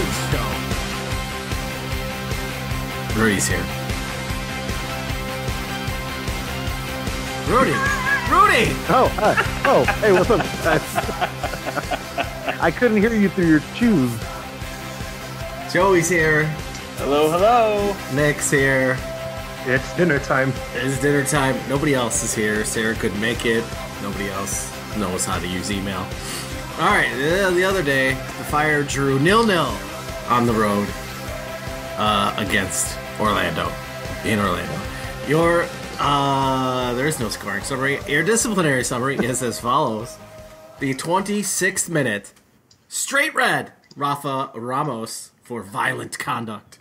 show. Rudy's here. Rudy! Rudy! Oh, hey, what's up, guys? I couldn't hear you through your shoes. Joey's here. Hello, hello. Nick's here. It's dinner time. It's dinner time. Nobody else is here. Sarah couldn't make it. Nobody else knows how to use email. All right, the other day, the Fire drew 0-0 on the road against Orlando. In Orlando. There is no scoring summary. Your disciplinary summary is as follows. The 26th minute, straight red, Rafa Ramos for violent conduct.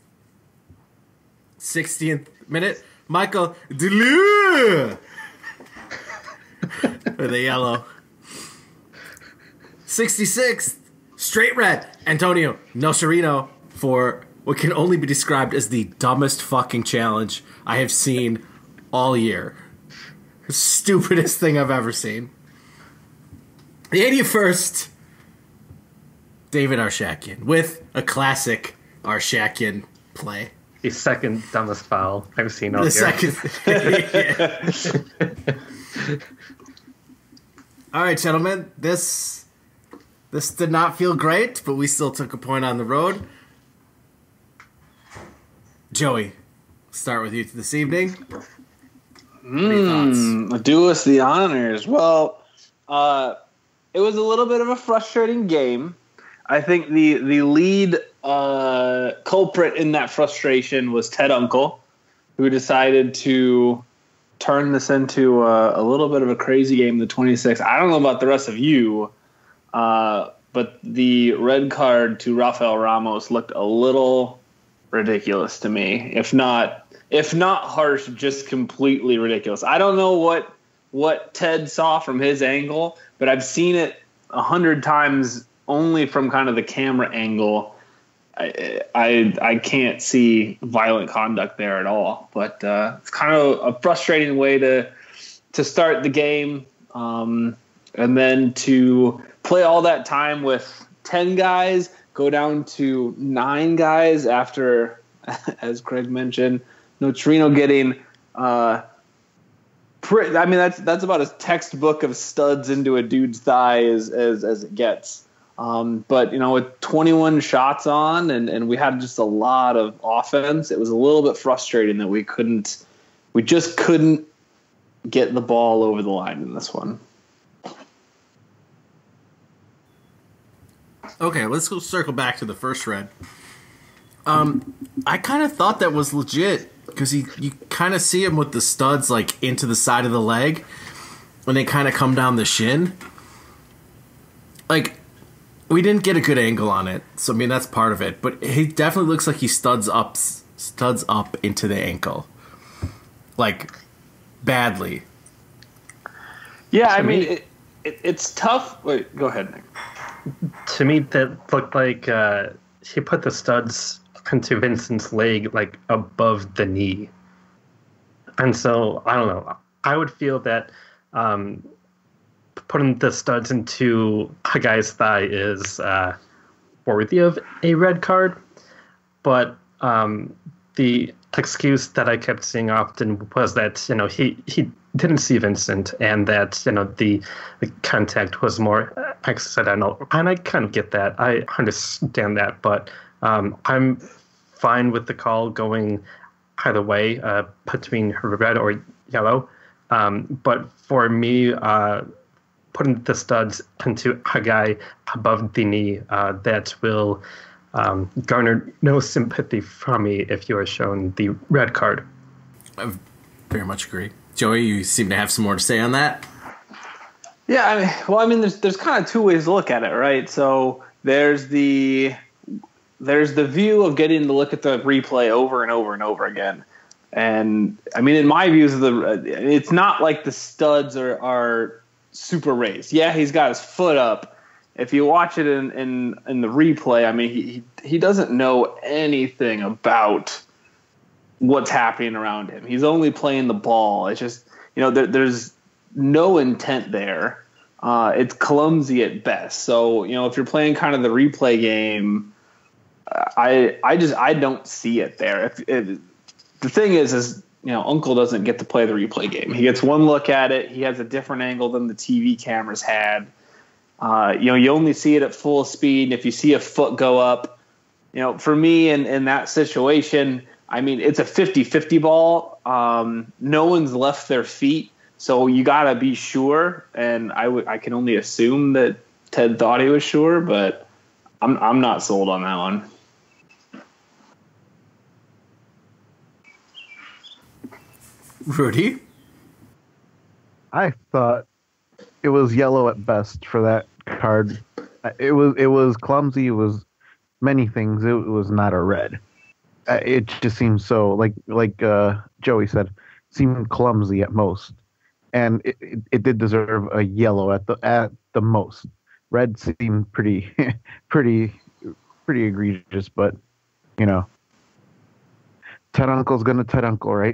60th minute, Michael Deleu for the yellow. 66th, straight red, Antonio Nocerino for what can only be described as the dumbest fucking challenge I have seen all year. Stupidest thing I've ever seen. The 81st, David Arshakian with a classic Arshakian play. The second dumbest foul I've seen all The year. second. All right, gentlemen. This did not feel great, but we still took a point on the road. Joey, start with you this evening. What are your thoughts? Do us the honors. Well, it was a little bit of a frustrating game. I think the lead culprit in that frustration was Ted Unkel, who decided to turn this into a little bit of a crazy game, the 26th. I don't know about the rest of you, but the red card to Rafael Ramos looked a little ridiculous to me. If not harsh, just completely ridiculous. I don't know what Ted saw from his angle, but I've seen it 100 times only from kind of the camera angle. I can't see violent conduct there at all. But it's kind of a frustrating way to start the game, and then to play all that time with 10 guys, go down to 9 guys after, as Gregg mentioned, Nocerino getting that's about as textbook of studs into a dude's thigh as it gets. But, with 21 shots on and we had just a lot of offense, it was a little bit frustrating that we just couldn't get the ball over the line in this one. Okay, let's go circle back to the first red. I kind of thought that was legit because you kind of see him with the studs like into the side of the leg when they kind of come down the shin. Like, we didn't get a good angle on it, so I mean that's part of it. But he definitely looks like he studs up into the ankle, like badly. Yeah, I mean it's tough. Wait, go ahead, Nick. To me, that looked like he put the studs into Vincent's leg, like above the knee. And so, I don't know. I would feel that putting the studs into a guy's thigh is worthy of a red card. But the excuse that I kept seeing often was that, he didn't see Vincent and that, the contact was more accidental. And I kind of get that. I understand that. But I'm fine with the call going either way, between red or yellow. But for me, putting the studs into a guy above the knee, that will garner no sympathy from me if you are shown the red card. I very much agree. Joey, you seem to have some more to say on that. Yeah, there's kind of two ways to look at it, right? So there's the view of getting to look at the replay over and over and over again. And I mean, in my views, it's not like the studs are super raised. Yeah, he's got his foot up. If you watch it in the replay, I mean, he doesn't know anything about what's happening around him. He's only playing the ball. It's just, there's no intent there. It's clumsy at best. So, if you're playing kind of the replay game, I don't see it there. The thing is Unkel doesn't get to play the replay game. He gets one look at it. He has a different angle than the TV cameras had. You only see it at full speed. And if you see a foot go up, for me in that situation, I mean, it's a 50-50 ball. No one's left their feet. So you got to be sure. And I can only assume that Ted thought he was sure, but I'm not sold on that one. Rudy? I thought it was yellow at best for that card. It was clumsy. It was many things. It was not a red. It just seemed so like Joey said, seemed clumsy at most, and it did deserve a yellow at the most. Red seemed pretty egregious, but Ted Unkel's gonna Ted Unkel, right?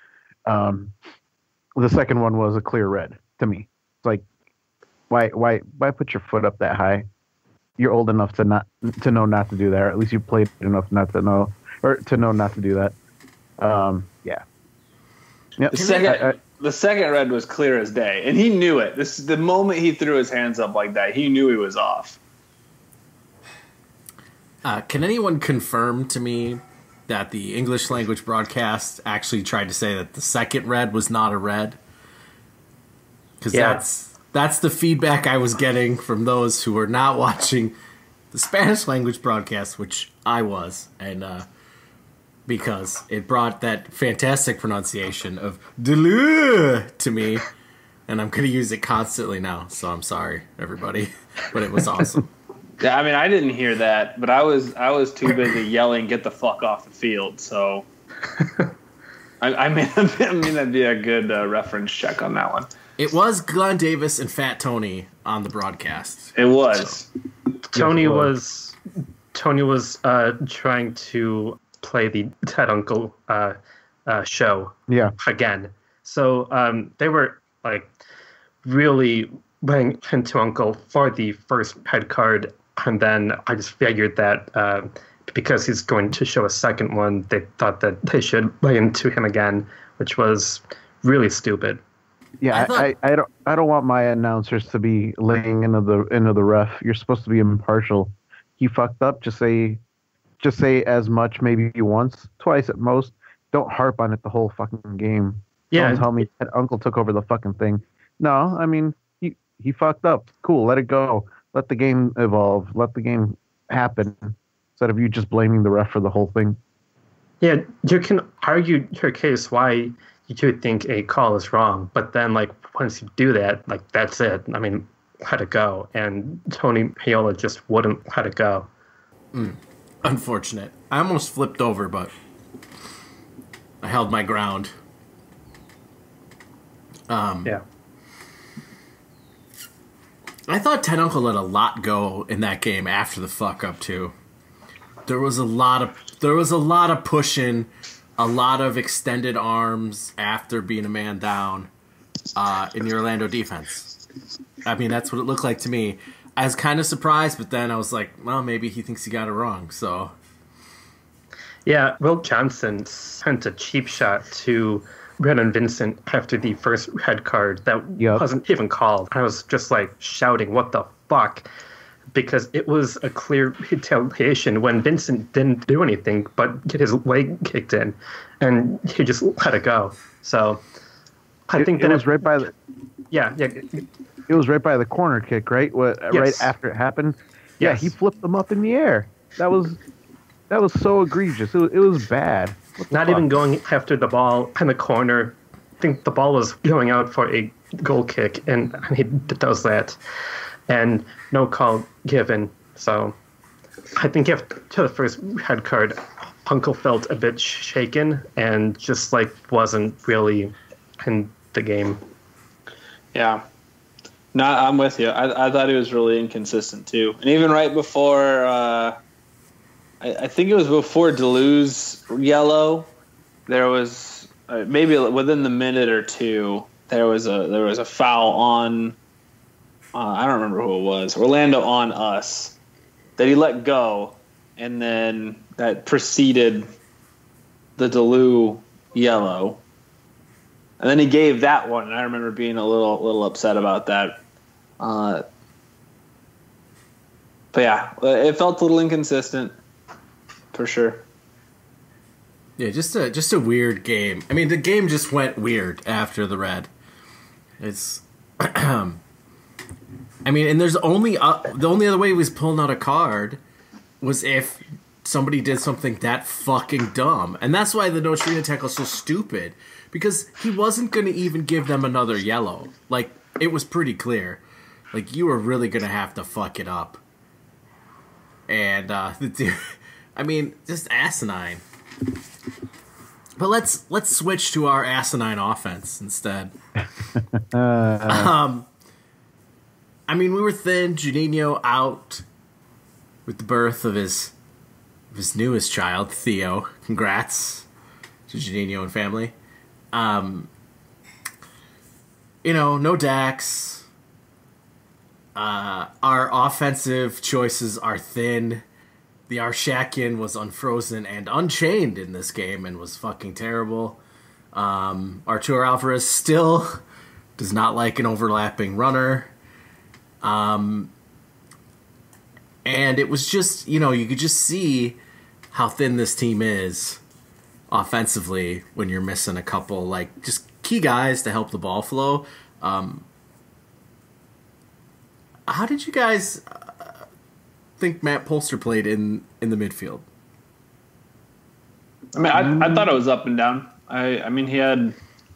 The second one was a clear red to me. It's like, why put your foot up that high? You're old enough to know not to do that, or at least you played enough not to know, or to know not to do that. Yeah. Yep. The second red was clear as day, and he knew it. The moment he threw his hands up like that, he knew he was off. Can anyone confirm to me that the English language broadcast actually tried to say that the second red was not a red? Because that's the feedback I was getting from those who were not watching the Spanish language broadcast, which I was, and because it brought that fantastic pronunciation of "deleu" to me, and I'm going to use it constantly now. So I'm sorry, everybody, but it was awesome. Yeah, I mean, I didn't hear that, but I was too busy yelling, "Get the fuck off the field!" So, I mean, that'd be a good reference check on that one. It was Glenn Davis and Fat Tony on the broadcast. It was. Tony was trying to play the Ted Unkel show again. So they were like really playing into Unkel for the first head card, and then I just figured that because he's going to show a second one, they thought that they should play into him again, which was really stupid. Yeah, I don't want my announcers to be laying into the ref. You're supposed to be impartial. He fucked up. Just say as much, maybe once, twice at most. Don't harp on it the whole fucking game. Yeah. Don't tell me that Uncle took over the fucking thing. No, I mean he fucked up. Cool, let it go. Let the game evolve. Let the game happen. Instead of you just blaming the ref for the whole thing. Yeah, you can argue your case why you think a call is wrong, but then once you do that, that's it. I mean, let it go. And Tony Paola just wouldn't let it go. Unfortunate. I almost flipped over, but I held my ground. Yeah. I thought Ted Unkel let a lot go in that game after the fuck up too. There was a lot of pushing, a lot of extended arms after being a man down in the Orlando defense. I mean, that's what it looked like to me. I was kind of surprised, but then I was like, well, maybe he thinks he got it wrong. So, yeah, Will Johnson sent a cheap shot to Brennan Vincent after the first red card that wasn't even called. I was just shouting, "What the fuck?" Because it was a clear retaliation when Vincent didn't do anything but get his leg kicked in, and he just let it go. So I think that it was right by the it was right by the corner kick, right? Right after it happened. Yeah, he flipped them up in the air. That was so egregious. It was bad. Not even going after the ball in the corner. I think the ball was going out for a goal kick, and he does that. And no call given. So I think after the first red card, Unkel felt a bit shaken and just wasn't really in the game. Yeah. No, I'm with you. I thought he was really inconsistent too. And even right before, I think it was before Deleu's yellow, there was maybe within the minute or two, there was a foul on. I don't remember who it was. Orlando on us that he let go, and then that preceded the Delu yellow. And then he gave that one, and I remember being a little upset about that. But yeah, it felt a little inconsistent, for sure. Yeah, just a weird game. I mean, the game just went weird after the red. It's, I mean, and there's only the only other way he was pulling out a card was if somebody did something that fucking dumb, and that's why the no Serena tackle is so stupid, because he wasn't going to even give them another yellow. Like, it was pretty clear. Like, you were really going to have to fuck it up. And, the dude, I mean, just asinine. But let's switch to our asinine offense instead. I mean, we were thin. Juninho out with the birth of his newest child, Theo. Congrats to Juninho and family. You know, no Dax. Our offensive choices are thin. The Arshakian was unfrozen and unchained in this game and was fucking terrible. Arturo Alvarez still does not like an overlapping runner. And it was just, you know, you could just see how thin this team is offensively when you're missing a couple, like, just key guys to help the ball flow. How did you guys think Matt Polster played in the midfield? I mean, I thought it was up and down. I mean, he had.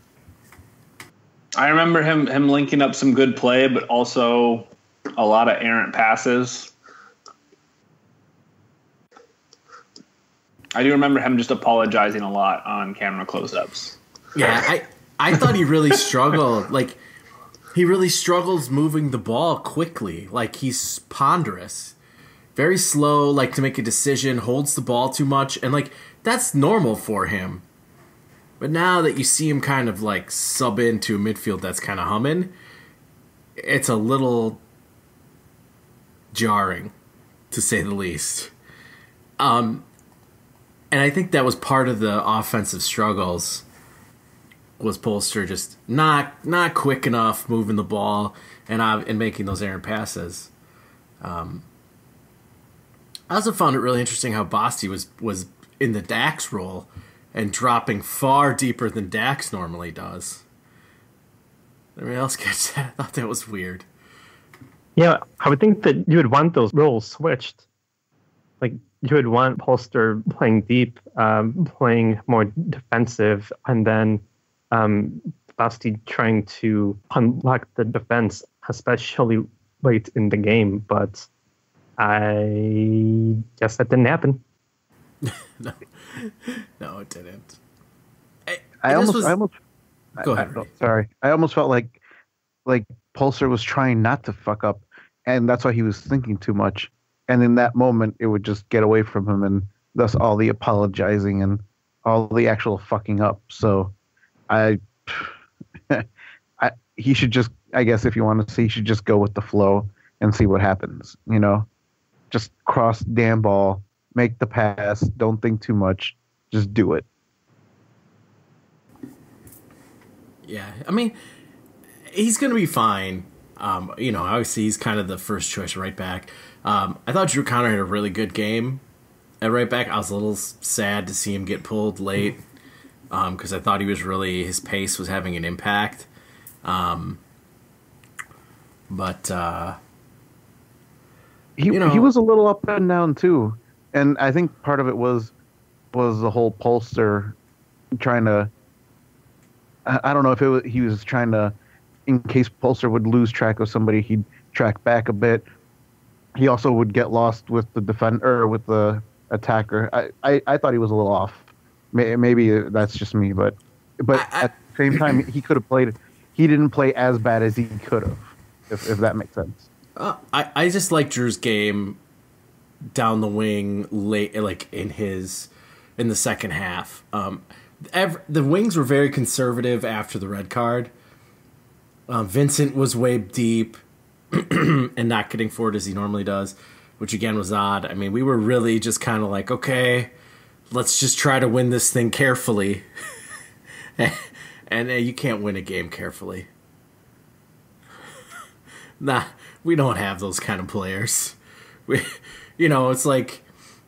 I remember him linking up some good play, but also a lot of errant passes. I do remember him just apologizing a lot on camera close-ups. Yeah, I thought he really struggled. Like, he really struggles moving the ball quickly. Like, he's ponderous. Very slow, like, to make a decision, holds the ball too much, and, like, that's normal for him. But now that you see him kind of, like, sub into a midfield that's kind of humming, it's a little jarring, to say the least. And I think that was part of the offensive struggles, was Polster just not quick enough moving the ball and making those errant passes. I also found it really interesting how Basti was in the Dax role and dropping far deeper than Dax normally does. Everybody else gets that? I thought that was weird. Yeah, I would think that you would want those roles switched. Like, you would want Polster playing deep, playing more defensive, and then Basti trying to unlock the defense, especially late in the game. But I guess that didn't happen. No, it didn't. I almost Go ahead. Sorry, I almost felt like Polster was trying not to fuck up, and that's why he was thinking too much. And in that moment, it would just get away from him, and thus all the apologizing and all the actual fucking up. So, he should just, I guess, if you want to see, he should just go with the flow and see what happens. You know, just cross damn ball, make the pass, don't think too much, just do it. Yeah, I mean, he's going to be fine. You know, obviously he's kind of the first choice right back. I thought Drew Connor had a really good game at right back. I was a little sad to see him get pulled late because I thought his pace was having an impact. But he was a little up and down too, and I think part of it was the whole Polster trying to. I don't know if he was trying to, in case Polster would lose track of somebody, he'd track back a bit. He also would get lost with the defender, with the attacker. I thought he was a little off. Maybe that's just me, but at the same time, he could have played. He didn't play as bad as he could have, if that makes sense. I just like Drew's game down the wing late, like in the second half. The wings were very conservative after the red card. Vincent was way deep and not getting forward as he normally does. which again was odd. I mean, we were really just kind of like, okay, let's just try to win this thing carefully. And you can't win a game carefully. Nah, we don't have those kind of players. It's like,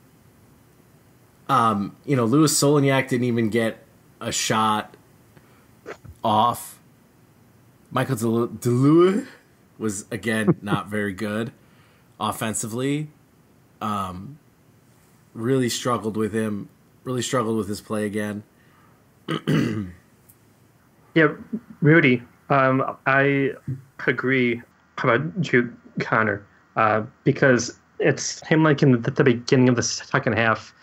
Louis Solignac didn't even get a shot off. Michael DeLue was, again, not very good offensively. Really struggled with him. Really struggled with his play again. Yeah, Rudy, I agree about Drew Connor because it's him like in the beginning of the second half.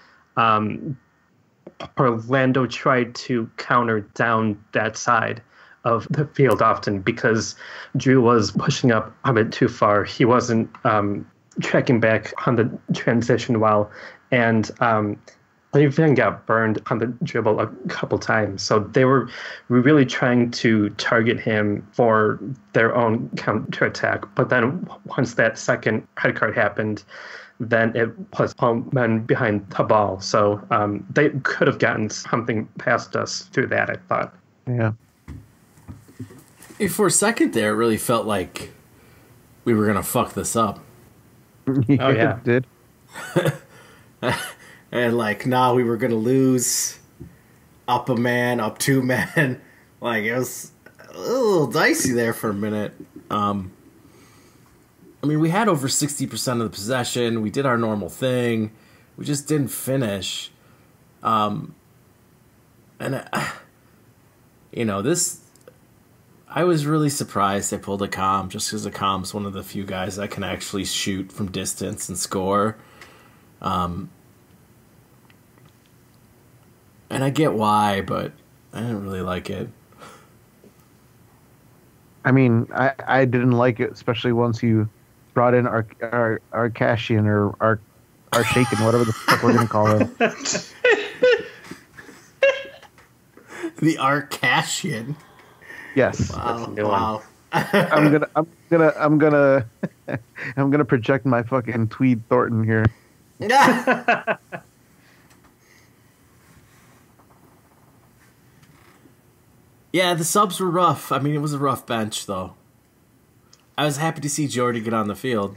Orlando tried to counter down that side of the field often because Drew was pushing up a bit too far. He wasn't tracking back on the transition well, and they even got burned on the dribble a couple times. So they were really trying to target him for their own counterattack. But then once that second red card happened, then it was all men behind the ball. So they could have gotten something past us through that, I thought. Yeah. For a second there, it really felt like we were going to fuck this up. Yeah. It did. And we were going to lose up a man, up two men. It was a little dicey there for a minute. We had over 60% of the possession. We did our normal thing. We just didn't finish. I was really surprised they pulled Akam just because Akam's one of the few guys that can actually shoot from distance and score. And I get why, but I didn't really like it. I mean, I didn't like it, especially once you brought in our Cashian or our Shaken, whatever the fuck we're gonna call him. The Arcasian. Yes. Wow. I'm gonna project my fucking Tweed Thornton here. Yeah, the subs were rough. It was a rough bench, though. I was happy to see Jordy get on the field.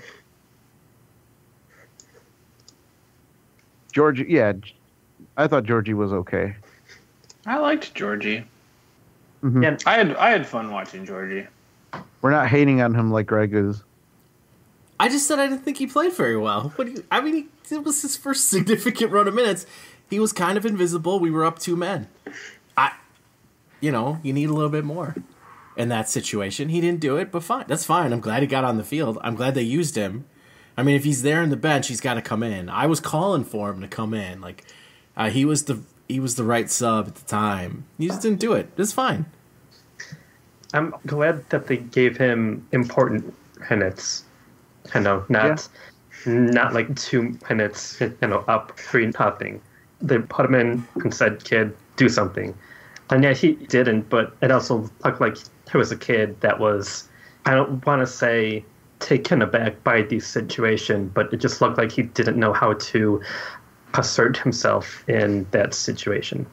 Georgie, yeah, I thought Georgie was okay. I liked Georgie. Mm-hmm. Yeah, I had fun watching Georgie. We're not hating on him like Gregg is. I just said I didn't think he played very well. It was his first significant run of minutes. He was kind of invisible. We were up two men. You need a little bit more in that situation. He didn't do it, but fine. That's fine. I'm glad he got on the field. I'm glad they used him. If he's there in the bench, he's got to come in. I was calling for him to come in. He was the right sub at the time. He just didn't do it. It's fine. I'm glad that they gave him important minutes. Not like 2 minutes. Up 3-0. They put him in and said, "Kid, do something." And yeah, he didn't, but it also looked like he was a kid that was, I don't want to say taken aback by the situation, but it just looked like he didn't know how to assert himself in that situation.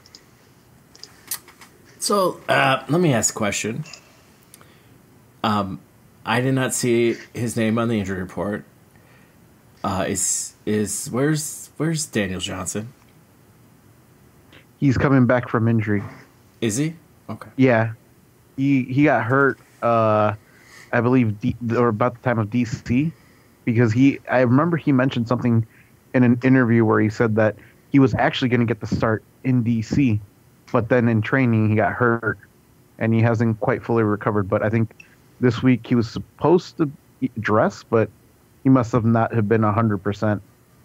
So, let me ask a question. I did not see his name on the injury report. Where's Daniel Johnson? He's coming back from injury. Is he? Okay. Yeah, he got hurt. I believe, or about the time of DC, because I remember he mentioned something in an interview where he said that he was actually going to get the start in DC, but then in training he got hurt, and he hasn't quite fully recovered. But I think this week he was supposed to dress, but he must have not have been 100%.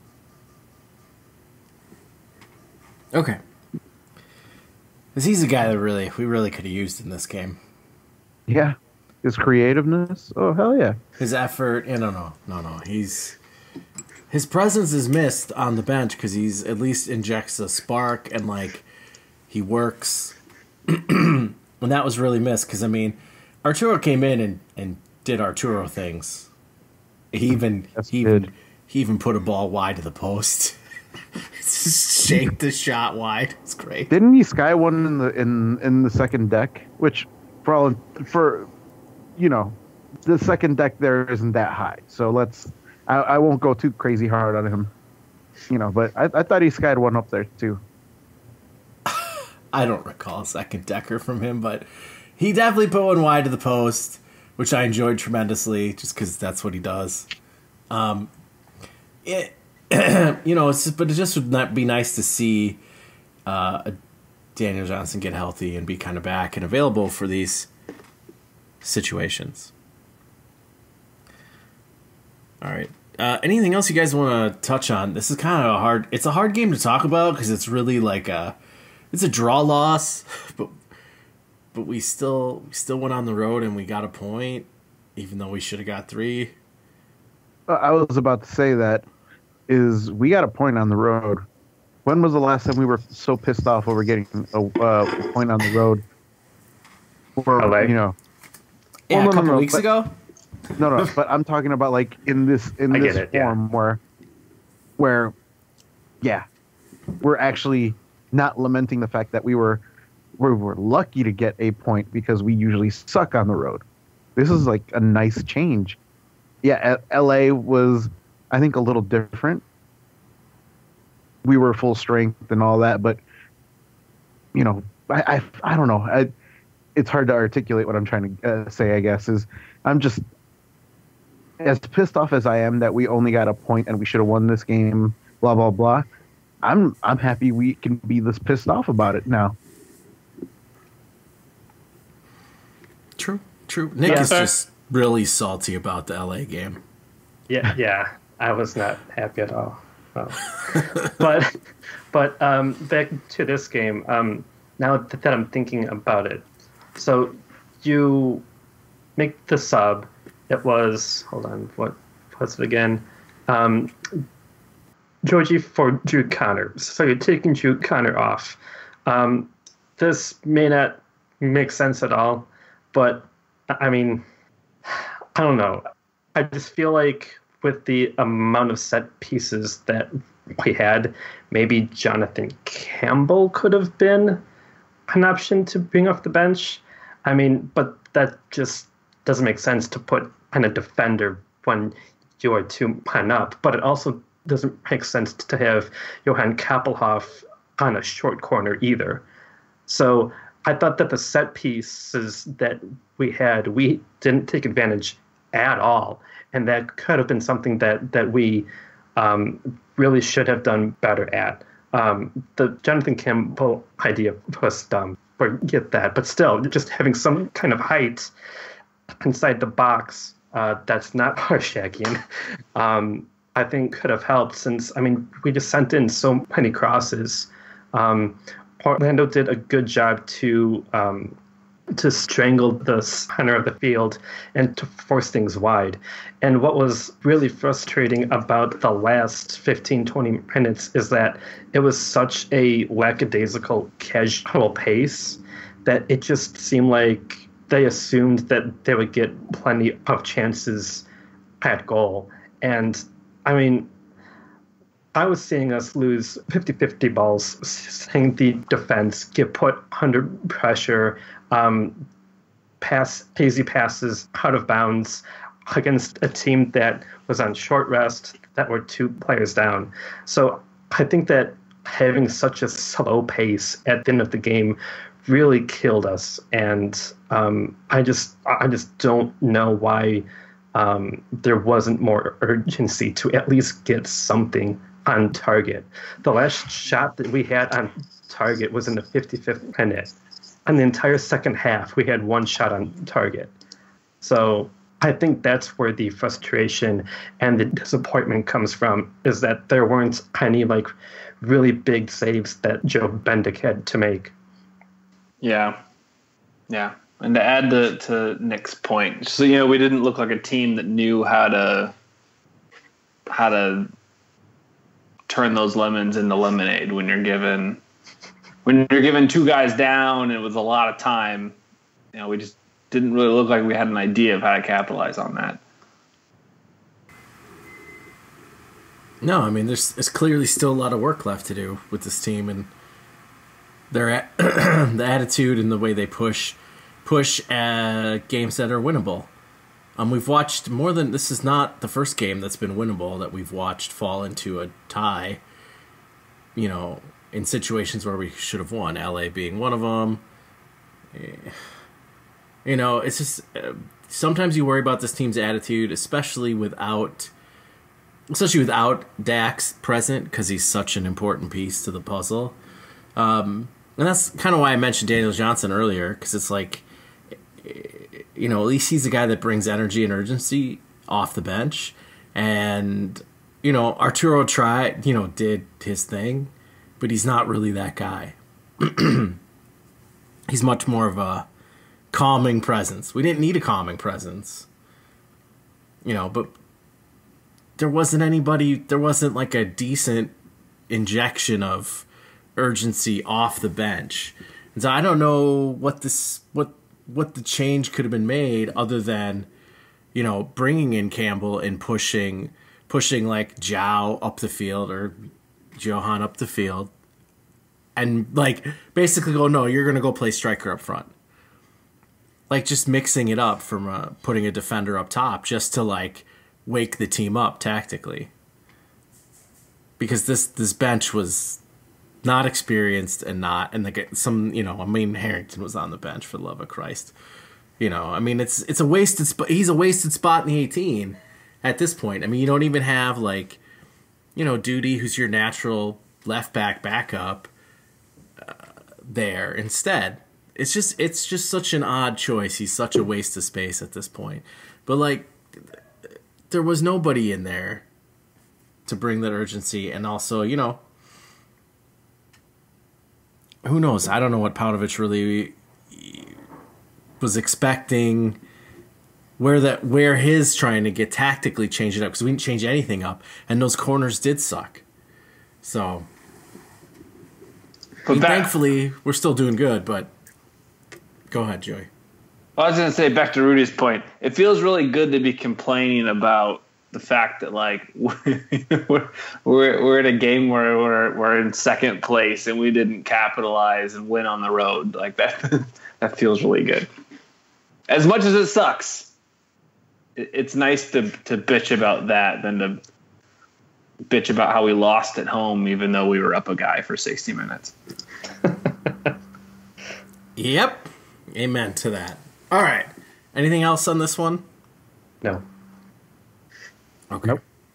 Okay. Because he's a guy that we really could have used in this game. Yeah. His creativeness? Oh, hell yeah. His effort? No. His presence is missed on the bench because he's at least injects a spark and, he works. And that was really missed because, Arturo came in and did Arturo things. He He even put a ball wide to the post. Shanked the shot wide. It's great. Didn't he sky one in the second deck? Which, for you know, the second deck there isn't that high. So I won't go too crazy hard on him. You know, but I thought he skied one up there too. I don't recall a second decker from him, but he definitely put one wide to the post, which I enjoyed tremendously, just because that's what he does. It just would not be nice to see Daniel Johnson get healthy and be kind of back and available for these situations. All right. Anything else you guys want to touch on? This is kind of it's a hard game to talk about because it's really like it's a draw loss, but we still went on the road and we got a point, even though we should have got 3. I was about to say that we got a point on the road. When was the last time we were so pissed off over getting a point on the road? Or, LA. You know, a couple weeks ago. No, but I'm talking about like in this form where, yeah, we're actually not lamenting the fact that we were lucky to get a point because we usually suck on the road. This is like a nice change. Yeah, LA was, I think, a little different. We were full strength and all that, but you know, I don't know. It's hard to articulate what I'm trying to say. I guess I'm just as pissed off as I am that we only got a point and we should have won this game. Blah blah blah. I'm happy we can be this pissed off about it now. True. Nick is just really salty about the LA game. Yeah. I was not happy at all. But back to this game. Now that I'm thinking about it, so you make the sub. It was, hold on, what was it again? Georgie for Drew Connor. So you're taking Drew Connor off. This may not make sense at all, but I mean, I don't know. I just feel like with the amount of set pieces that we had, maybe Jonathan Campbell could have been an option to bring off the bench. I mean, but that just doesn't make sense to put on a defender when you are 2 men up. But it also doesn't make sense to have Johann Kappelhoff on a short corner either. So I thought that the set pieces that we had, we didn't take advantage at all. And that could have been something that we really should have done better at. The Jonathan Campbell idea was dumb. Forget that. But still, just having some kind of height inside the box that's not Harshagian, I think could have helped since, I mean, we just sent in so many crosses. Orlando did a good job to strangle the center of the field and to force things wide. And what was really frustrating about the last 15, 20 minutes is that it was such a lackadaisical, casual pace that it just seemed like they assumed that they would get plenty of chances at goal. And, I mean, I was seeing us lose 50-50 balls, seeing the defense get put under pressure, hazy passes out of bounds against a team that was on short rest, that were 2 players down. So I think that having such a slow pace at the end of the game really killed us. And I just don't know why there wasn't more urgency to at least get something on target. The last shot that we had on target was in the 55th minute. On the entire second half, we had 1 shot on target. So I think that's where the frustration and the disappointment comes from, is that there weren't any like really big saves that Joe Bendick had to make. Yeah. And to add to Nick's point, so we didn't look like a team that knew how to turn those lemons into lemonade when you're given 2 guys down and it was a lot of time. We just didn't really look like we had an idea of how to capitalize on that. No, I mean there's clearly still a lot of work left to do with this team, and their the attitude and the way they push games that are winnable. We've watched more than this is not the first game that's been winnable that we've watched fall into a tie. You know, in situations where we should have won, LA being one of them. You know, it's just sometimes you worry about this team's attitude, especially without Dax present, because he's such an important piece to the puzzle. And that's kind of why I mentioned Daniel Johnson earlier, because it's like, you know, at least he's the guy that brings energy and urgency off the bench. And, you know, Arturo did his thing, but he's not really that guy. He's much more of a calming presence. We didn't need a calming presence. You know, but there wasn't like a decent injection of urgency off the bench. And so I don't know what the change could have been made other than, you know, bringing in Campbell and pushing like Zhao up the field or Johan up the field and like basically go, no, you're going to go play striker up front. Like just mixing it up from putting a defender up top just to like wake the team up tactically. Because this bench was not experienced and Harrington was on the bench, for the love of Christ. You know, I mean, it's a wasted spot. He's a wasted spot in the 18 at this point. I mean, you don't even have like, you know, Duty, who's your natural left back backup there instead. It's just such an odd choice. He's such a waste of space at this point. But like, there was nobody in there to bring that urgency, and also, you know, who knows? I don't know what Paunovic really was expecting, where his trying to get tactically change it up, because we didn't change anything up, and those corners did suck. So, thankfully, we're still doing good. But go ahead, Joey. I was going to say, back to Rudy's point, it feels really good to be complaining about the fact that like we're in a game where we're in second place and we didn't capitalize and win on the road like that. That feels really good. As much as it sucks, it's nice to bitch about that than to bitch about how we lost at home, even though we were up a guy for 60 minutes. Yep. Amen to that. All right. Anything else on this one? No. Okay.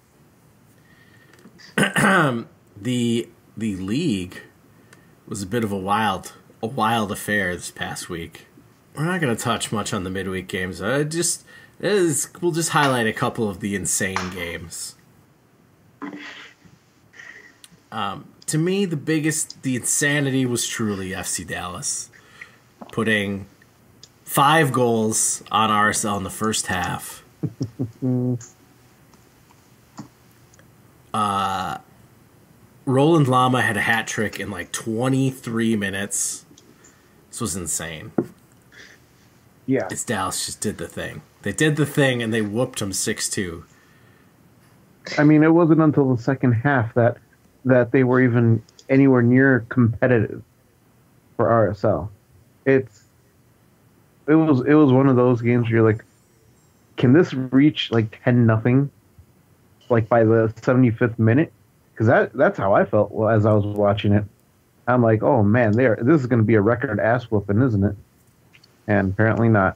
Nope. The league was a bit of a wild affair this past week. We're not going to touch much on the midweek games. We'll just highlight a couple of the insane games. To me, the insanity was truly FC Dallas putting 5 goals on RSL in the first half. Roland Lama had a hat trick in like 23 minutes. This was insane. Yeah. It's Dallas just did the thing. They did the thing and they whooped them 6-2. I mean, it wasn't until the second half that they were even anywhere near competitive for RSL. It was one of those games where you're like, can this reach like 10-0 like by the 75th minute? Because that's how I felt as I was watching it. I'm like, oh man, this is going to be a record ass whooping, isn't it? And apparently not.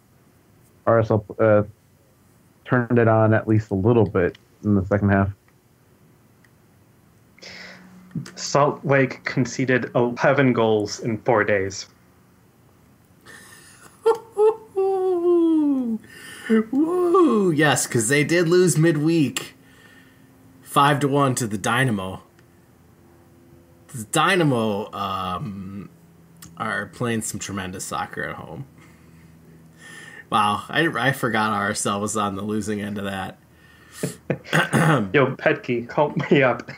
RSL turned it on at least a little bit in the second half. Salt Lake conceded 11 goals in 4 days. Woo! Yes, because they did lose midweek 5-1 to the Dynamo. The Dynamo are playing some tremendous soccer at home. Wow, I forgot RSL was on the losing end of that. Yo, Petke, call me up.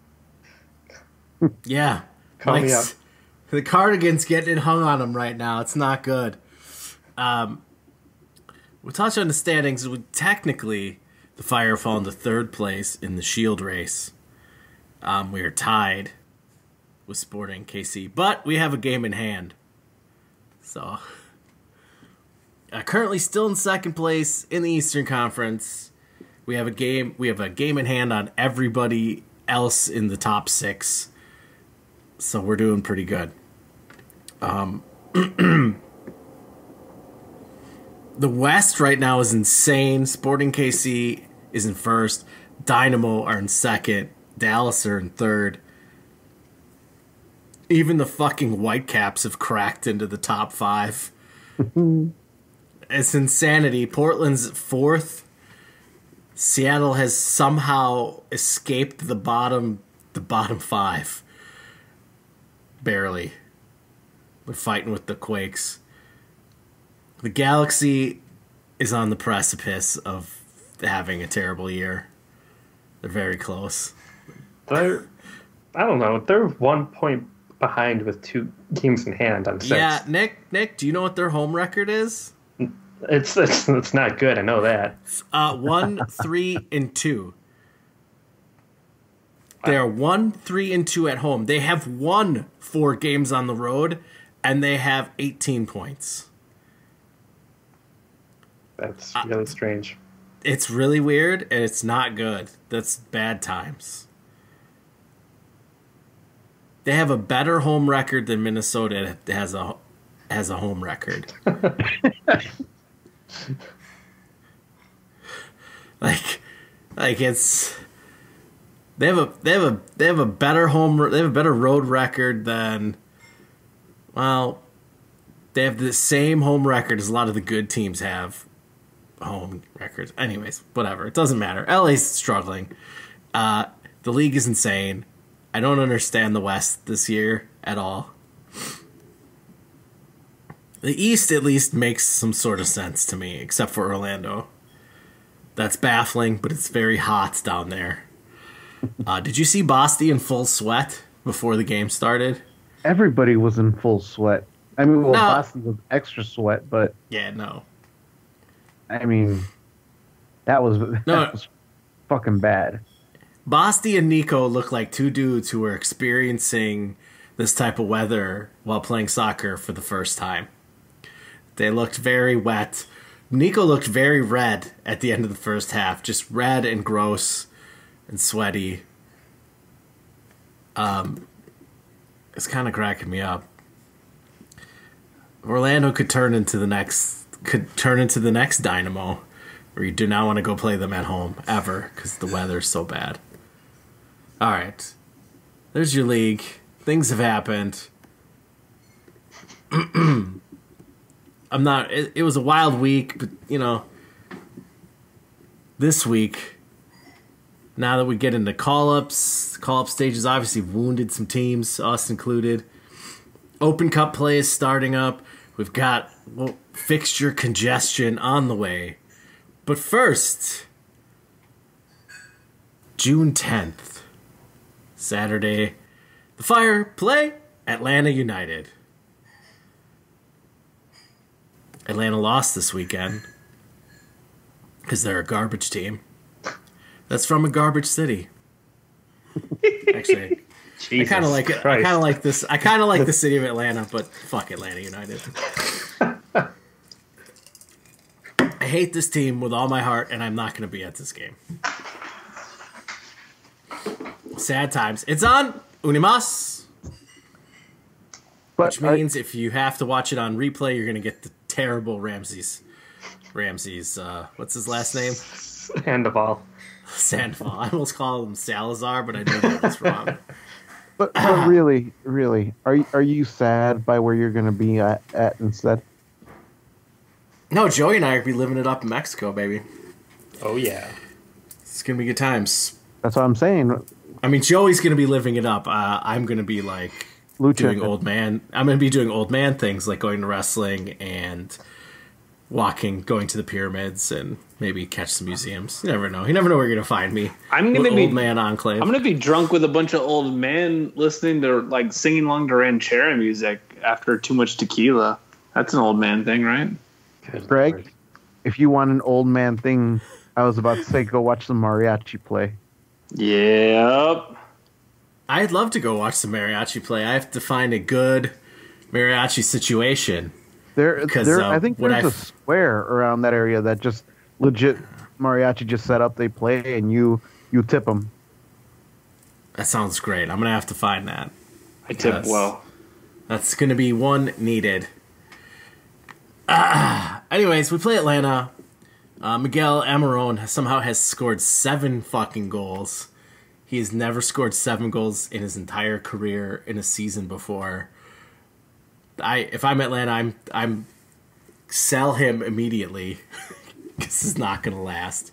Yeah. Call me up. The Cardigan's getting it hung on him right now. It's not good. We'll touch on the standings. Technically, The Fire fall into third place in the Shield race. We are tied with Sporting KC, but we have a game in hand. So, currently still in second place in the Eastern Conference. We have a game in hand on everybody else in the top 6. So we're doing pretty good. The West right now is insane. Sporting KC is in first. Dynamo are in second. Dallas are in third. Even the fucking Whitecaps have cracked into the top 5. It's insanity. Portland's 4th. Seattle has somehow escaped the bottom 5. Barely. We're fighting with the Quakes. The Galaxy is on the precipice of having a terrible year. They're very close. I don't know. They're 1 point behind with 2 games in hand on 6. Yeah, Nick, do you know what their home record is? It's not good. I know that. 1-3-2. They are 1-3-2 at home. They have won 4 games on the road, and they have 18 points. That's really strange. It's really weird, and it's not good. That's bad times. They have a better home record than Minnesota has a home record. like it's they have a better road record than, well, they have the same home record as a lot of the good teams have home records. Anyways, whatever. It doesn't matter. LA's struggling. The league is insane. I don't understand the West this year at all. The East at least makes some sort of sense to me, except for Orlando. That's baffling, but it's very hot down there. Did you see Boston in full sweat before the game started? Everybody was in full sweat. I mean, well, No. Boston was extra sweat, but Yeah, no. I mean, that was fucking bad. Basti and Nico look like 2 dudes who were experiencing this type of weather while playing soccer for the first time. They looked very wet. Nico looked very red at the end of the first half, just red and gross and sweaty. It's kind of cracking me up. Orlando could turn into the next Dynamo, where you do not want to go play them at home ever because the weather's so bad. All right, there's your league. Things have happened. It was a wild week, but this week, now that we get into call-up stages, obviously wounded some teams, us included. Open Cup play is starting up. We've got fixture congestion on the way. But first, June 10th, Saturday, the Fire play Atlanta United. Atlanta lost this weekend because they're a garbage team. That's from a garbage city. Actually, I kind of like it. I kind of like this. I kind of like the city of Atlanta, but fuck Atlanta United. I hate this team with all my heart, and I'm not going to be at this game. Sad times. It's on Unimas, which means if you have to watch it on replay, you're going to get the terrible Ramsey's. What's his last name? Sandoval. I almost call him Salazar, but I knew that was wrong. But really, are you sad by where you're going to be at instead? No, Joey and I are going to be living it up in Mexico, baby. Oh, yeah. It's going to be good times. That's what I'm saying. I mean, Joey's going to be living it up. I'm going to be doing old man. I'm going to be doing old man things like going to wrestling and going to the pyramids, and maybe catch some museums. You never know. You never know where you're going to find me. I'm going to be old man enclave. I'm going to be drunk with a bunch of old men listening to singing along to ranchera music after too much tequila. That's an old man thing, right? Greg, if you want an old man thing, I was about to say, go watch some mariachi play. Yep. I'd love to go watch some mariachi play. I have to find a good mariachi situation. I think there's a square around that area that just legit mariachi just set up. They play and you tip them. That sounds great. I'm gonna have to find that. I tip well. That's gonna be one needed. Anyways, we play Atlanta. Miguel Amarone somehow has scored 7 fucking goals. He has never scored 7 goals in his entire career in a season before. If I'm Atlanta, I'm sell him immediately. This is not gonna last.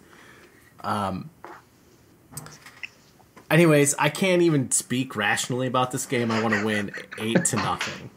Anyways, I can't even speak rationally about this game. I want to win 8-0.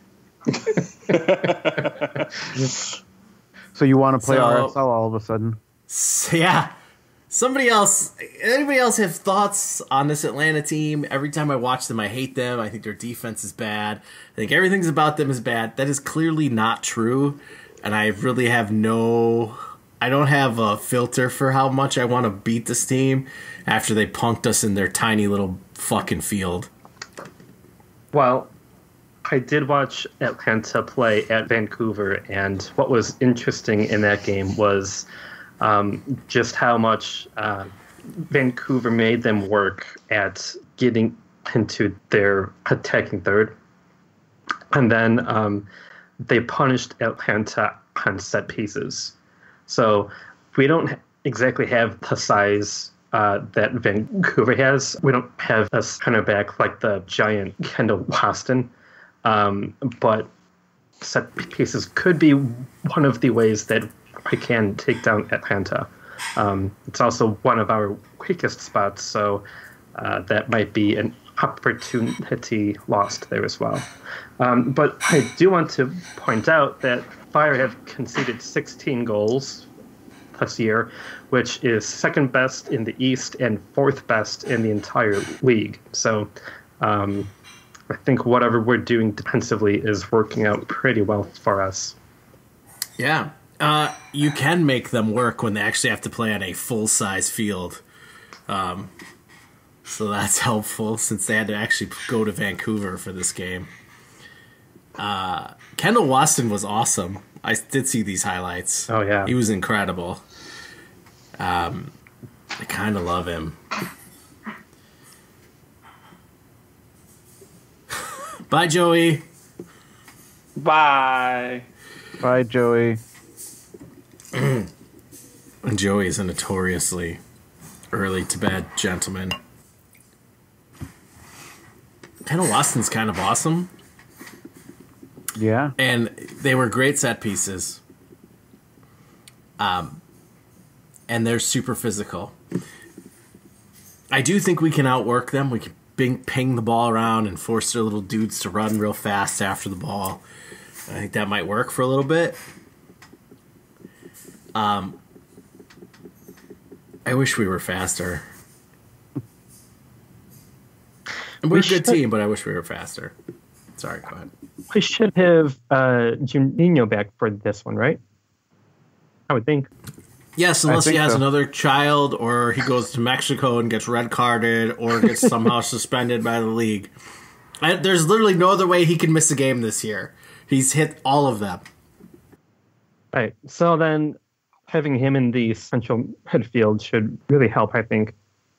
So you want to play RSL all of a sudden? Yeah. Anybody else have thoughts on this Atlanta team? Every time I watch them, I hate them. I think their defense is bad. I think everything's about them is bad. That is clearly not true. And I really have I don't have a filter for how much I want to beat this team after they punked us in their tiny little fucking field. Well, I did watch Atlanta play at Vancouver, and what was interesting in that game was just how much Vancouver made them work at getting into their attacking third. And then they punished Atlanta on set pieces. So we don't exactly have the size that Vancouver has. We don't have a center back like the giant Kendall Waston. But set pieces could be one of the ways that we can take down Atlanta. It's also one of our weakest spots, so that might be an opportunity lost there as well. But I do want to point out that Fire have conceded 16 goals this year, which is second best in the East and fourth best in the entire league. So I think whatever we're doing defensively is working out pretty well for us. Yeah. You can make them work when they actually have to play on a full-size field. So that's helpful since they had to actually go to Vancouver for this game. Kendall Waston was awesome. I did see these highlights. Oh, yeah. He was incredible. I kind of love him. Bye, Joey. Bye. Bye, Joey. Joey is a notoriously early to bed gentleman. Kendall Waston's kind of awesome. Yeah. And they were great set pieces. And they're super physical. I do think we can outwork them. We can ping the ball around and force their little dudes to run real fast after the ball. I think that might work for a little bit. I wish we were faster. And we're a good team, but I wish we were faster. Sorry, go ahead. We should have Juninho back for this one, right? I would think. Yes, unless he has another child, or he goes to Mexico and gets red carded, or gets somehow suspended by the league. There's literally no other way he can miss a game this year. He's hit all of them. Right. So then having him in the central midfield should really help, I think.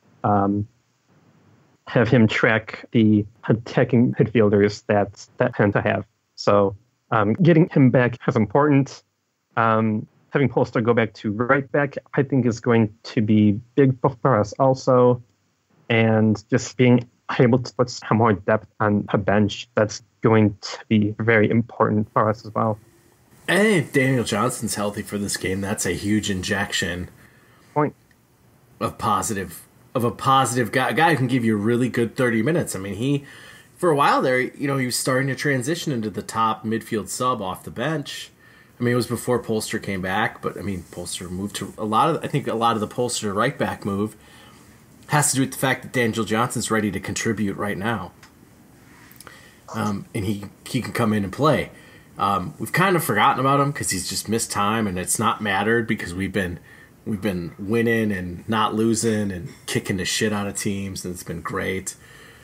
Have him track the attacking midfielders that tend to have. So getting him back is important. Having Polster go back to right back, I think, is going to be big for us also. And just being able to put some more depth on a bench, that's going to be very important for us as well. And if Daniel Johnson's healthy for this game, that's a huge injection Point. of a positive guy, a guy who can give you a really good 30 minutes. I mean, he, for a while there, he was starting to transition into the top midfield sub off the bench. I mean, it was before Polster came back, but I mean, Polster moved to a lot of the Polster right back move has to do with the fact that Daniel Johnson's ready to contribute right now. And he can come in and play. We've kind of forgotten about him because he's just missed time, and it's not mattered because we've been We've been winning and not losing and kicking the shit out of teams, and it's been great.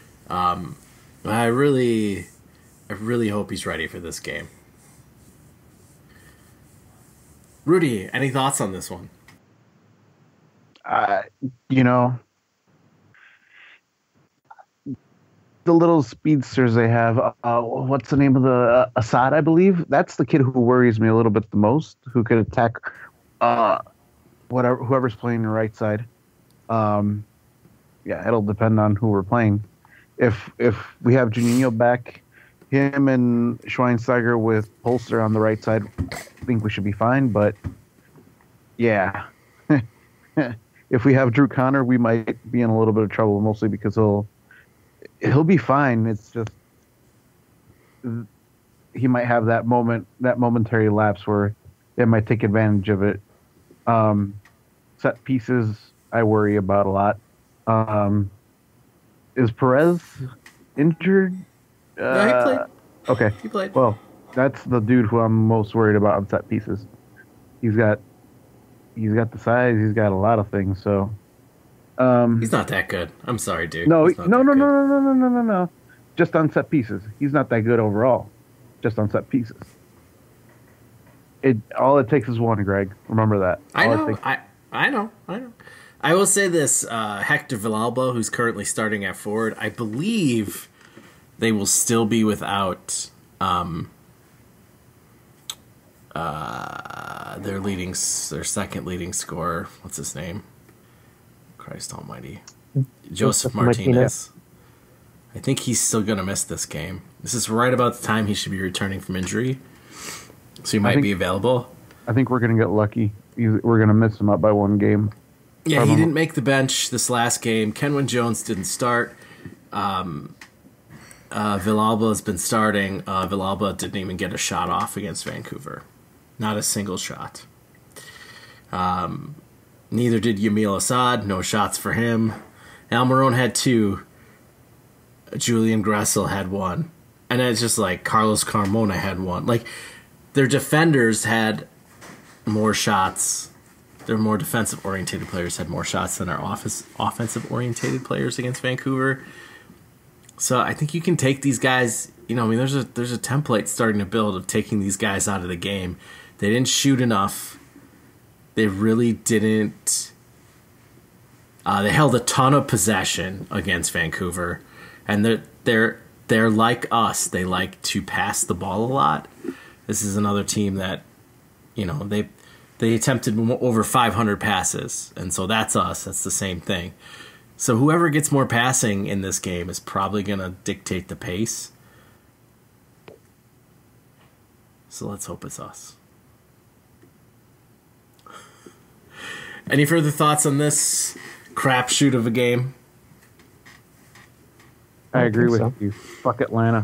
I really hope he's ready for this game. Rudy, any thoughts on this one? You know, the little speedsters they have. What's the name of the Assad? I believe that's the kid who worries me a little bit the most. Who could attack whoever's playing the right side. Yeah, it'll depend on who we're playing. If we have Juninho back, him and Schweinsteiger with Polster on the right side, I think we should be fine. But yeah, if we have Drew Connor, we might be in a little bit of trouble, mostly because he'll be fine. It's just he might have that momentary lapse where it might take advantage of it. Set pieces I worry about a lot. Is Perez injured? No, he played. Okay. He played. Well, that's the dude who I'm most worried about on set pieces. He's got the size. He's got a lot of things. So he's not that good. I'm sorry, dude. No. He's not that good. No. Just on set pieces. He's not that good overall. Just on set pieces. All it takes is one, Greg. Remember that. I know. I will say this: Hector Villalba, who's currently starting at forward, I believe they will still be without their second leading scorer. What's his name? Christ Almighty, Joseph Martinez. I think he's still going to miss this game. This is right about the time he should be returning from injury, so he might be available. I think we're going to get lucky. We're going to miss him up by one game. Yeah, he didn't make the bench this last game. Kenwin Jones didn't start. Villalba has been starting. Villalba didn't even get a shot off against Vancouver. Not a single shot. Neither did Yamil Assad. No shots for him. Almiron had 2. Julian Gressel had 1. And it's just like Carlos Carmona had 1. Like, their defenders had more shots. Their more defensive-orientated players had more shots than our offensive-orientated players against Vancouver. So I think you can take these guys. There's a template starting to build of taking these guys out of the game. They didn't shoot enough. They really didn't. They held a ton of possession against Vancouver, and they're like us. They like to pass the ball a lot. This is another team that, they attempted over 500 passes, and so that's us. That's the same thing. So whoever gets more passing in this game is probably going to dictate the pace. So let's hope it's us. Any further thoughts on this crapshoot of a game? I agree with you. Fuck Atlanta.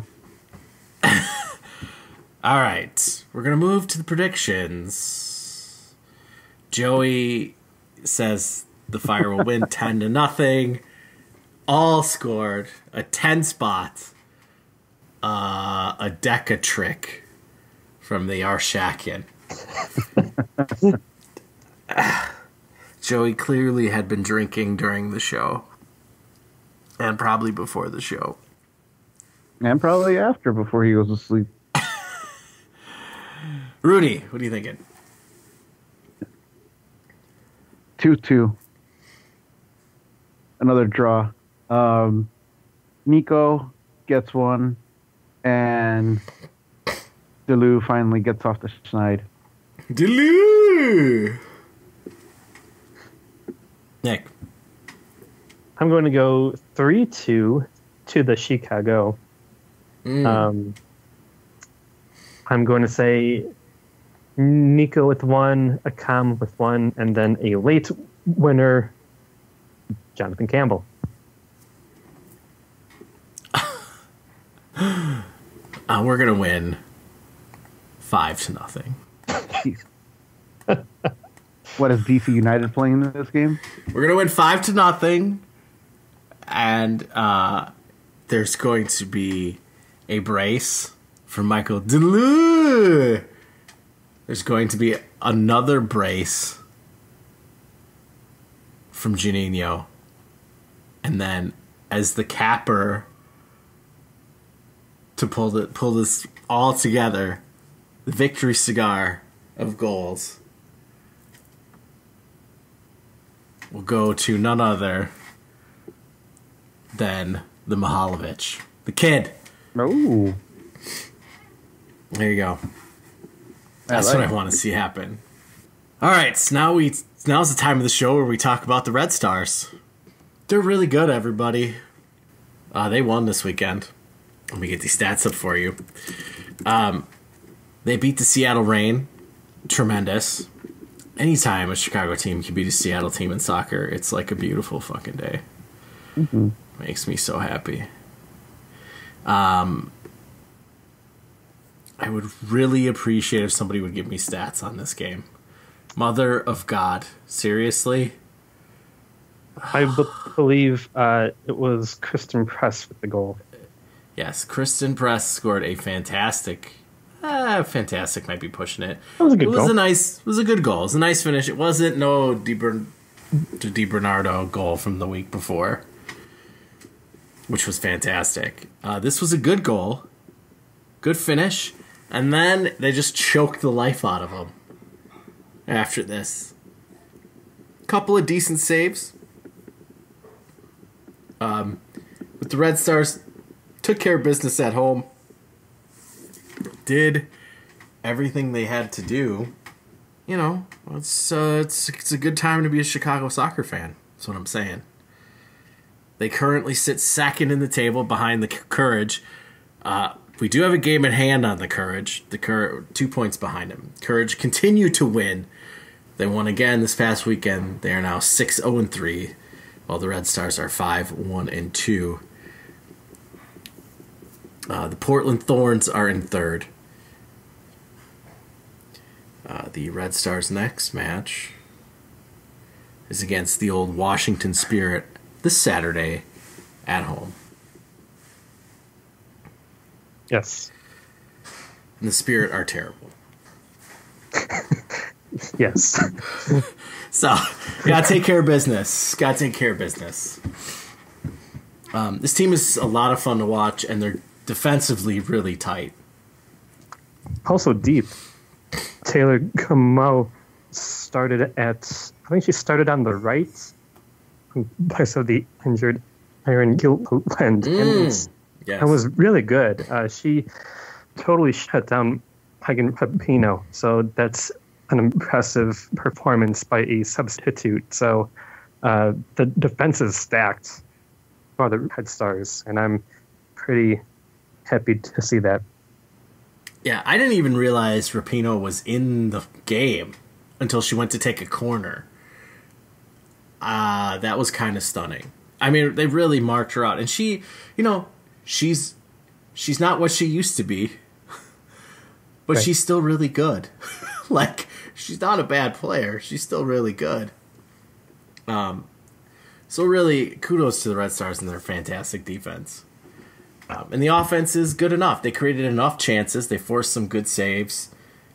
All right. We're going to move to the predictions. Joey says the Fire will win 10-0. All scored. A 10 spot. A Deca trick from the Arshakian. Joey clearly had been drinking during the show. And probably before the show. And probably after, before he goes to sleep. Rudy, what are you thinking? 2-2. Another draw. Nico gets one, and Delu finally gets off the schneid. Delu! Nick. I'm going to go 3-2 to the Chicago. I'm going to say Nico with 1, Akam with 1, and then a late winner, Jonathan Campbell. We're going to win 5-0. What is DC United playing in this game? We're going to win 5-0. And there's going to be a brace for Michael Delu. There's going to be another brace from Juninho. And then as the capper to pull this all together, the victory cigar of goals will go to none other than the Mihalovic, the kid. Oh, There you go. That's what I want to see happen. All right, so now's the time of the show where we talk about the Red Stars. They're really good, everybody. They won this weekend. Let me get these stats up for you. They beat the Seattle Reign. Tremendous. Anytime a Chicago team can beat a Seattle team in soccer, it's like a beautiful fucking day. Mm-hmm. Makes me so happy. I would really appreciate if somebody would give me stats on this game. Mother of God. Seriously? I believe it was Kristen Press with the goal. Yes, Kristen Press scored a fantastic... fantastic might be pushing it. That was a good goal. It was a good goal. It was a nice finish. It wasn't no Di Bernardo goal from the week before, which was fantastic. This was a good goal. Good finish. And then they just choked the life out of him after this. Couple of decent saves. But the Red Stars took care of business at home. Did everything they had to do. You know, it's a good time to be a Chicago soccer fan. That's what I'm saying. They currently sit second in the table behind the Courage. We do have a game at hand on the Courage. 2 points behind them. Courage continue to win. They won again this past weekend. They are now 6-0-3, while the Red Stars are 5-1-2. The Portland Thorns are in third. The Red Stars' next match is against the old Washington Spirit this Saturday at home. Yes. And the Spirit are terrible. Yes. So, gotta take care of business. This team is a lot of fun to watch, and they're defensively really tight. Also deep. Taylor Kamau started I think she started on the right because of the injured Aaron Gilliland. Yes. That was really good. She totally shut down Megan Rapinoe. So that's an impressive performance by a substitute. So the defense is stacked for the Red Stars, and I'm pretty happy to see that. Yeah, I didn't even realize Rapinoe was in the game until she went to take a corner. That was kind of stunning. I mean, they really marked her out. And she, you know, she's not what she used to be, but right. She's still really good. Like, she's not a bad player. She's still really good. So really, kudos to the Red Stars and their fantastic defense. And the offense is good enough. They created enough chances. They forced some good saves.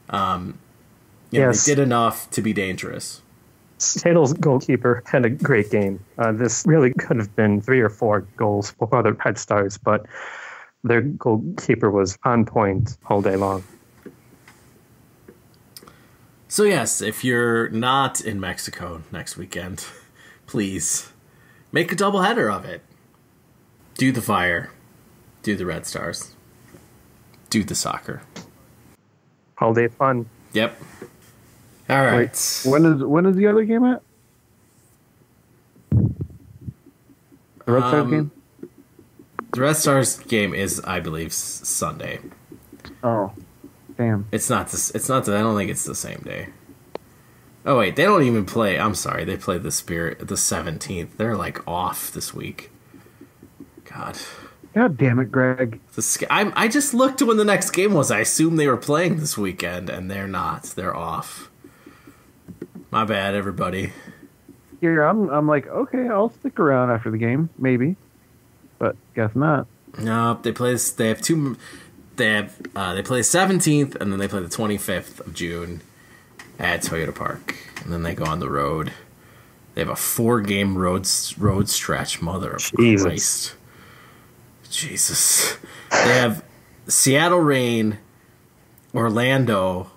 Yes. They did enough to be dangerous. Seattle's goalkeeper had a great game. This really could have been 3 or 4 goals for the Red Stars, but their goalkeeper was on point all day long. So yes, if you're not in Mexico next weekend, please make a doubleheader of it. Do the Fire. Do the Red Stars. Do the soccer. All day fun. Yep. All right. Wait, when is the other game at? The Red Stars game? The Red Stars game is, I believe, Sunday. Oh, damn. It's not this. It's not. I don't think it's the same day. Oh wait, they don't even play. I'm sorry. They play the Spirit the 17th. They're like off this week. God. God damn it, Gregg. I just looked when the next game was. I assumed they were playing this weekend, and they're not. They're off. My bad, everybody. Here, I'm like, okay, I'll stick around after the game, maybe, but guess not. No, they play. They have two. They play the 17th, and then they play the 25th of June at Toyota Park, and then they go on the road. They have a 4-game road stretch. Mother of Jesus. Christ. Jesus. They have Seattle Reign, Orlando,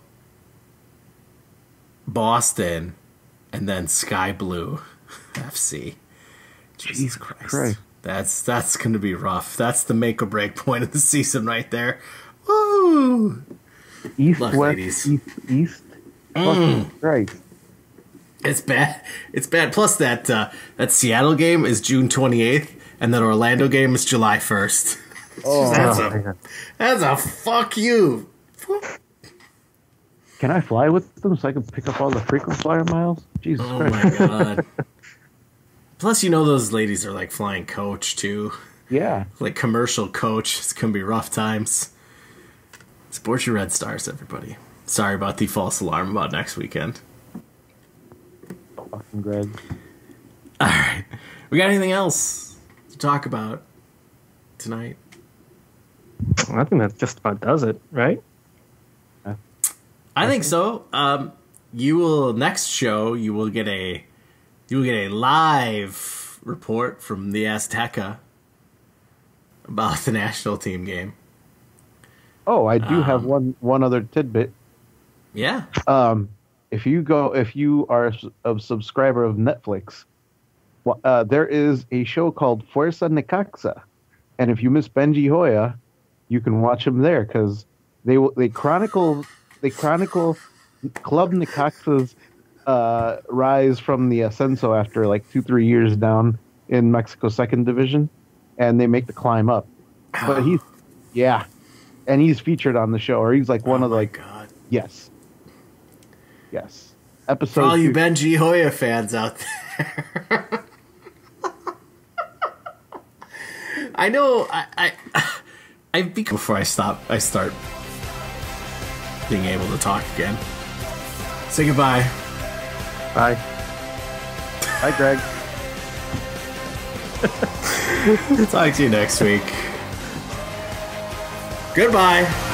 Boston, and then Sky Blue FC. Jesus Christ. That's going to be rough. That's the make or break point of the season right there. Woo! East, Look, west, ladies. east. Fucking Christ. It's bad. It's bad. Plus that Seattle game is June 28th, and that Orlando game is July 1st. Oh, That's a fuck you. Can I fly with them so I can pick up all the frequent flyer miles? Jesus Oh Christ. my god. Plus, those ladies are like flying coach too. Yeah. Like commercial coach. It's gonna be rough times. Support your Red Stars, everybody. Sorry about the false alarm about next weekend. Fucking Gregg. All right. We got anything else to talk about tonight? I think that just about does it, right? I think so. Next show you will get a live report from the Azteca about the national team game. Oh, I do have one other tidbit. Yeah. If you are a subscriber of Netflix, there is a show called Fuerza Necaxa, and if you miss Benji Hoya, you can watch him there because they chronicle Club Necaxa's rise from the Ascenso after like 2-3 years down in Mexico's second division, and they make the climb up. But he's featured on the show, or he's like one of the like. God. Yes. Episode. For all you Benji Hoya fans out there. I know. Before I start being able to talk again. Say goodbye. Bye. Bye, Gregg. Talk to you next week. Goodbye.